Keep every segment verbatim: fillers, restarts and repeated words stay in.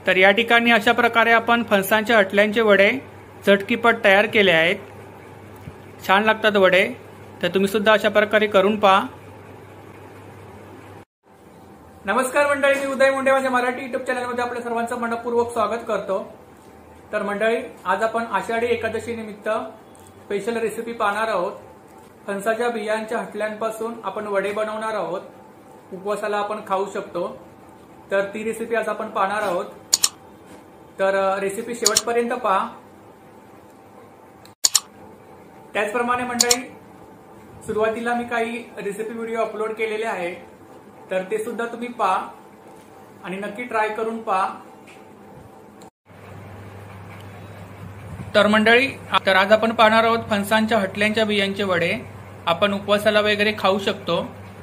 तर या ठिकाणी अशा प्रकारे आपण फणसांच्या हटल्यांचे वडे झटकीपट तयार केले आहेत। छान लागतात वडे, तर तुम्ही सुद्धा अशा प्रकारे करून पहा। नमस्कार मंडळी, मी उदय मुंडे माझ्या मराठी युट्यूब चॅनलमध्ये आपल्या सर्वांचं मनपूर्वक स्वागत करतो। तर मंडळी, आज आपण आषाढी एकादशी निमित्त स्पेशल रेसिपी पाहणार आहोत। फणसाच्या बियांच्या हटल्यांपासून आपण वडे बनवणार आहोत, उपवासाला आपण खाऊ शकतो। तर ती रेसिपी आज आपण पाहणार आहोत, तर रेसिपी शेवटपर्यंत पहा। त्याचप्रमाणे मंडळी, सुरुवातीला मी काही रेसिपी व्हिडिओ अपलोड केलेले आहेत, तर ते सुद्धा तुम्ही पहा आणि नक्की ट्राय करून पहा। तर मंडळी, तर आज आपण पाहणार आहोत फणसांच्या हटल्यांच्या बियांचे वडे आपण उपवासाला वगैरे खाऊ शकतो।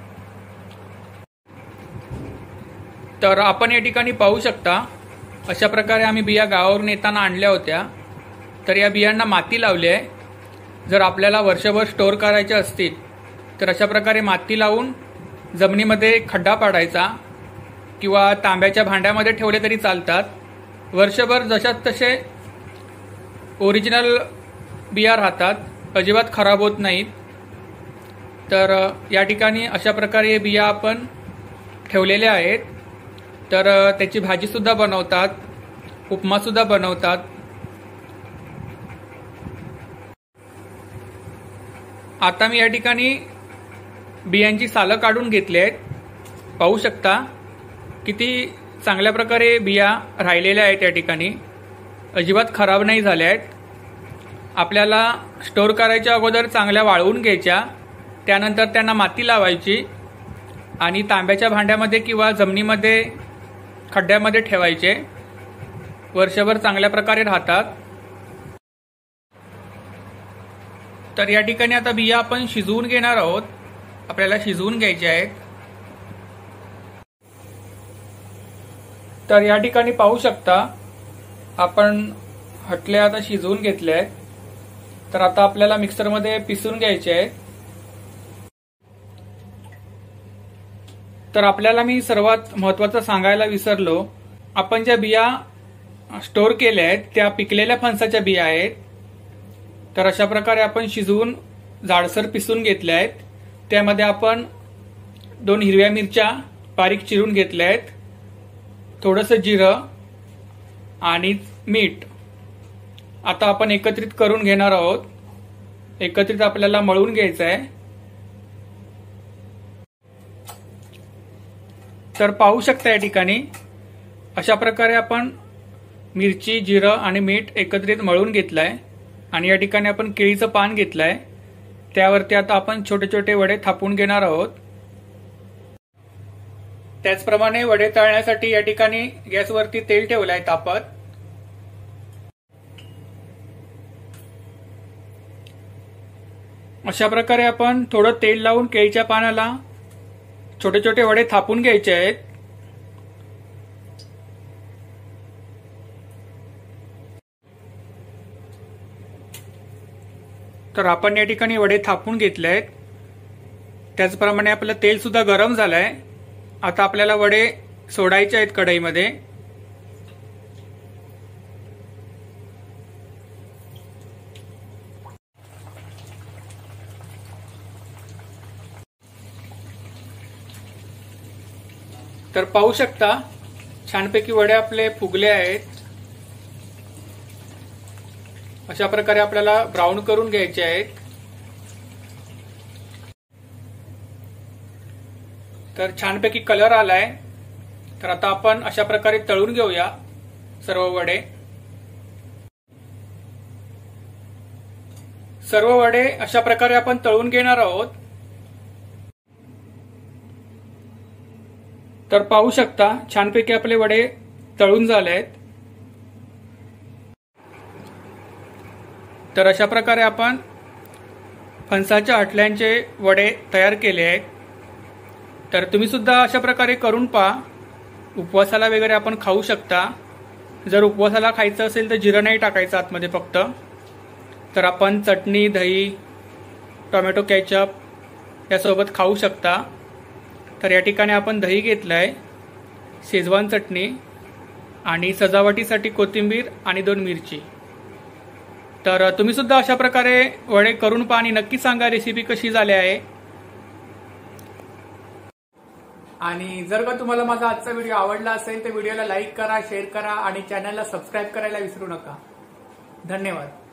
तर आपण या ठिकाणी पाहू शकता, अशा प्रकारे आम्ही बिया गावावरून येताना आणल्या होत्या। तर या बियांना माती लावली आहे। जर आपल्याला वर्षभर स्टोअर करायचे असतील तर अशा प्रकारे माती लावून जमिनीमध्ये खड्डा पाडायचा किंवा तांब्याच्या भांड्यामध्ये ठेवले तरी चालतात। वर्षभर जशात तसे ओरिजिनल बिया राहतात, अजिबात खराब होत नाहीत। तर या ठिकाणी अशा प्रकारे बिया आपण ठेवलेल्या आहेत। तर त्याची भाजी सुद्धा बनवतात, उपमा सुद्धा बनवतात। आता मी या ठिकाणी बियांची सालं काढून घेतली आहेत। पाहू शकता किती चांगल्या प्रकारे बिया राहिलेल्या आहेत। या ठिकाणी अजिबात खराब नाही झाल्या आहेत। आपल्याला स्टोअर करायच्या अगोदर चांगल्या वाळवून घ्यायच्या, त्यानंतर त्यांना माती लावायची आणि तांब्याच्या भांड्यामध्ये किंवा जमिनीमध्ये खड्ड्यामध्ये ठेवायचे। वर्षभर चांगल्या प्रकारे राहतात। तर या ठिकाणी आता बिया आपण शिजवून घेणार आहोत, आपल्याला शिजवून घ्यायचे आहेत। तर या ठिकाणी पाहू शकता, आपण हटले आता शिजवून घेतले आहेत। तर आता आपल्याला मिक्सरमध्ये पिसून घ्यायचे आहेत। तर आपल्याला मी सर्वात महत्त्वाचं सांगायला विसरलो, आपण ज्या बिया स्टोअर केल्या आहेत त्या पिकलेल्या फणसाच्या बिया आहेत। तर अशा प्रकारे आपण शिजवून जाडसर पिसून घेतल्या आहेत। त्यामध्ये आपण दोन हिरव्या मिरच्या बारीक चिरून घेतल्या आहेत, थोडंसं जिरं आणि मीठ आता आपण एकत्रित करून घेणार आहोत। एकत्रित आपल्याला मळून घ्यायचं आहे। तर पाहू शकता, या ठिकाणी अशा प्रकारे आपण मिरची, जिरं आणि मीठ एकत्रित मळून घेतलंय आणि या ठिकाणी आपण केळीचं पान घेतलंय, त्यावरती आता आपण छोटे छोटे वडे थापून घेणार आहोत। त्याचप्रमाणे वडे तळण्यासाठी या ठिकाणी गॅसवरती तेल ठेवलंय तापत। अशा प्रकारे आपण थोडं तेल लावून केळीच्या पानाला छोटे छोटे वडे थापून घ्यायचे आहेत। तर आपण या ठिकाणी वडे थापून घेतले आहेत। त्याचप्रमाणे आपलं तेल सुद्धा गरम झालंय। आता आपल्याला वडे सोडायचे आहेत कढईमध्ये। तर पाहू शकता, छानपैकी वडे आपले फुगले आहेत। अशा प्रकारे आपल्याला ब्राऊन करून घ्यायचे आहेत। तर छानपैकी कलर आलाय। तर आता आपण अशा प्रकारे तळून घेऊया सर्व वडे। सर्व वडे अशा प्रकारे आपण तळून घेणार आहोत। तर पाहू शकता, छानपैकी आपले वडे तळून झाले आहेत। तर अशा प्रकारे आपण फणसाच्या हटल्यांचे वडे तयार केले आहेत। तर तुम्ही सुद्धा अशा प्रकारे करून पहा, उपवासाला वगैरे आपण खाऊ शकता। जर उपवासाला खायचं असेल तर जिरं नाही टाकायचं आतमध्ये फक्त। तर आपण चटणी, दही, टोमॅटो केचप यासोबत खाऊ शकता। तर या ठिकाणी आपण दही घेतलंय, शेजवान चटणी आणि सजावटीसाठी कोथिंबीर आणि दोन मिरची। तर तुम्ही सुद्धा अशा प्रकारे वडे करून पहा आणि नक्की सांगा रेसिपी कशी झाली आहे। आणि जर का तुम्हाला माझा आजचा व्हिडिओ आवडला असेल तर व्हिडिओला लाईक करा, शेअर करा आणि चॅनलला सबस्क्राईब करायला विसरू नका। धन्यवाद।